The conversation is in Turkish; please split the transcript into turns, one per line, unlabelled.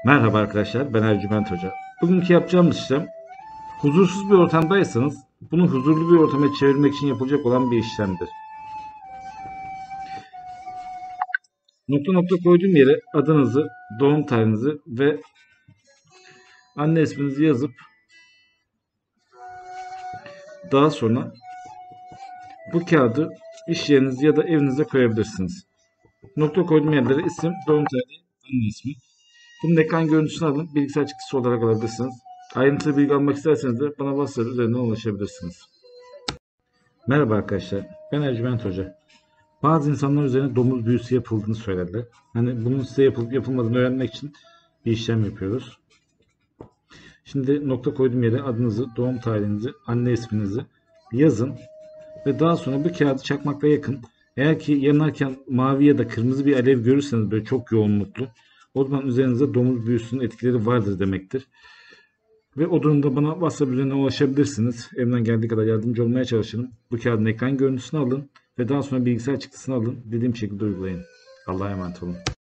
Merhaba arkadaşlar, ben Ercüment Hoca. Bugünkü yapacağımız işlem, huzursuz bir ortamdaysanız bunu huzurlu bir ortama çevirmek için yapılacak olan bir işlemdir. Nokta nokta koyduğum yere adınızı, doğum tarihinizi ve anne isminizi yazıp daha sonra bu kağıdı iş yerinize ya da evinize koyabilirsiniz. Nokta koyduğum yerlere isim, doğum tarihi, anne ismi. Bunun ekran görüntüsünü alın, bilgisayar çıktısı olarak alabilirsiniz. Ayrıntılı bilgi almak isterseniz de bana WhatsApp üzerinden ulaşabilirsiniz. Merhaba arkadaşlar, ben Ercüment Hoca. Bazı insanlar üzerine domuz büyüsü yapıldığını söylediler. Hani bunun size yapılıp yapılmadığını öğrenmek için bir işlem yapıyoruz. Şimdi nokta koyduğum yere adınızı, doğum tarihinizi, anne isminizi yazın ve daha sonra bu kağıdı çakmakla yakın. Eğer ki yanarken mavi ya da kırmızı bir alev görürseniz böyle çok yoğunluklu, o zaman üzerinizde domuz büyüsünün etkileri vardır demektir. Ve o durumda bana WhatsApp üzerinden ulaşabilirsiniz. Elimden geldiği kadar yardımcı olmaya çalışırım. Bu kağıdın ekran görüntüsünü alın ve daha sonra bilgisayar çıktısını alın. Dediğim şekilde uygulayın. Allah'a emanet olun.